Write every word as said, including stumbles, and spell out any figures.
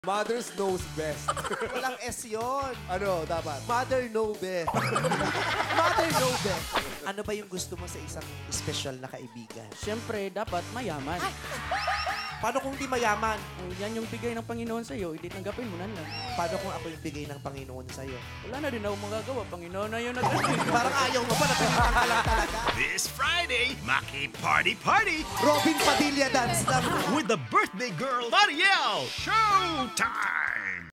Mothers knows best. Walang S yun. Ano, dapat? Mother know best. Mother know best. Ano ba yung gusto mo sa isang special na kaibigan? Siyempre, dapat mayaman. Paano kung di mayaman? Oh, yan yung bigay ng Panginoon sa'yo, hindi tanggapin mo na lang. Paano kung ako yung bigay ng Panginoon sa'yo? Wala na din ako magagawa, Panginoon na yun agad. Parang ayaw mo pa, napilitan ka lang talaga. This Friday, Maki Party Party Robin Padilla dance lang. with the birthday girl, Mariel. Showtime!